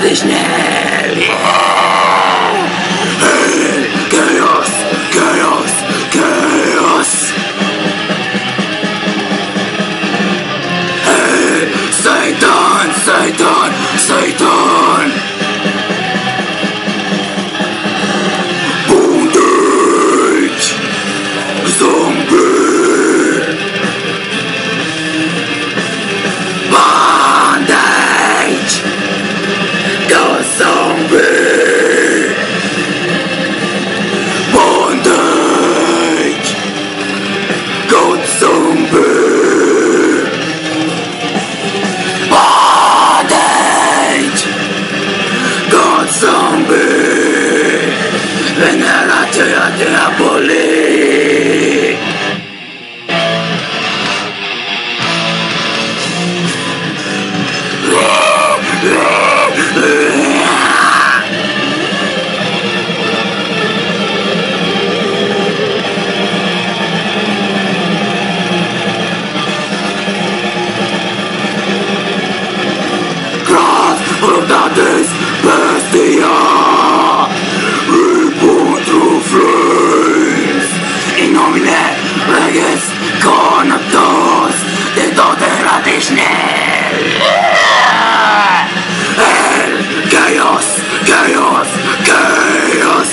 relativ schnell. Chaos, Chaos, Chaos. Hey, Satan, Satan, Satan. Bondage, Zombie. Bondage, go zombie. Bondage, go zombie. Bondage, go zombie. Venerația diabolii. Cross of this bestia, reborn through flames. In nomine Regis Conatos, de tot relativ schnell. El Chaos, Chaos, Chaos.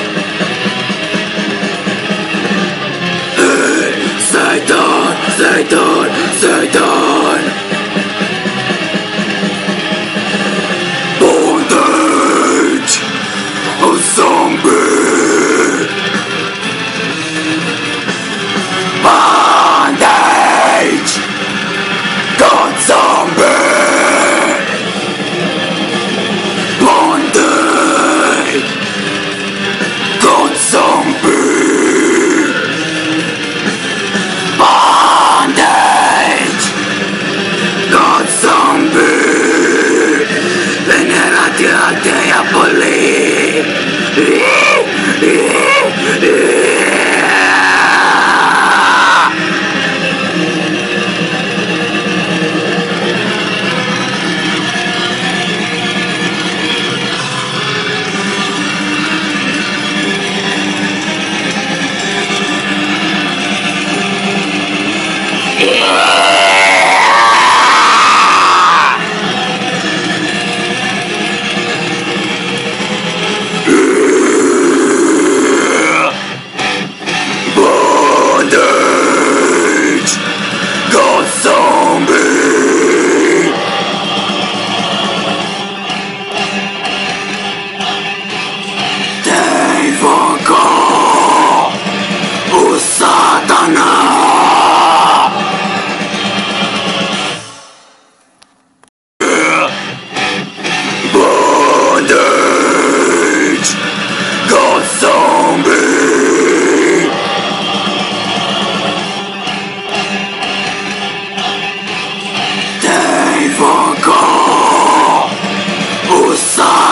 Satan, Satan, Satan. Bondage, a zombie. Bondage, God zombie. Bondage, God zombie. Bondage, God zombie. Venerația diabolii. Bondage, God zombie. Belphegor, o Satana. Bondage, God zombie. Belphegor, o Satana.